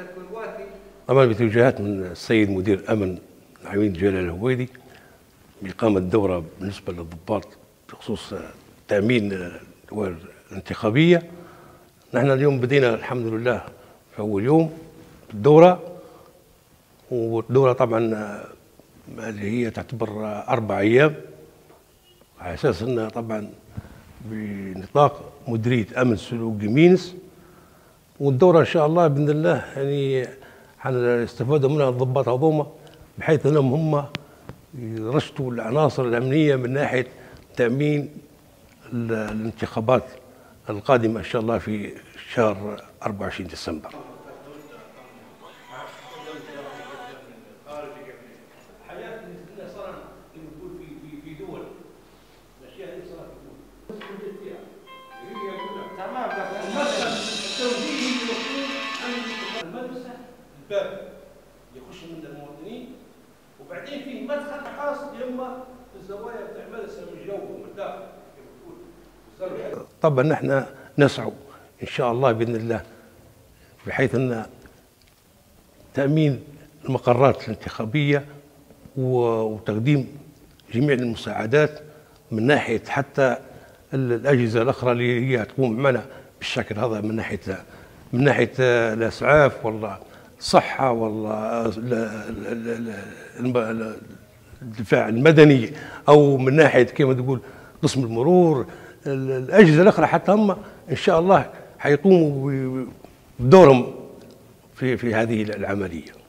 طبعا بتوجيهات من السيد مدير الامن العميد جلال الهويدي بإقامة دورة بالنسبة للضباط بخصوص تأمين الدول الانتخابية. نحن اليوم بدينا الحمد لله في أول يوم الدورة، والدورة طبعا اللي هي تعتبر 4 أيام، على أساس أنها طبعا بنطاق مديرية أمن سلوك جمينس. والدورة إن شاء الله بإذن الله يعني حنستفادوا منها الضباط هذوما، بحيث أنهم هم يرشدوا العناصر الأمنية من ناحية تأمين الانتخابات القادمة إن شاء الله في شهر 24 ديسمبر. المدرسة الباب يخش من المواطنين، وبعدين فيه مدخل خاص يما الزوايا بتاع المدرسة من جوا ومن الداخل. طبعا نحن نسعى ان شاء الله باذن الله بحيث ان تامين المقرات الانتخابيه وتقديم جميع المساعدات من ناحيه حتى الاجهزه الاخرى اللي هي تقوم معنا بالشكل هذا، من ناحيه الاسعاف والله الصحه والله الدفاع المدني، او من ناحيه كما تقول قسم المرور، الاجهزه الاخرى حتى هم ان شاء الله حيقوموا بدورهم في هذه العمليه.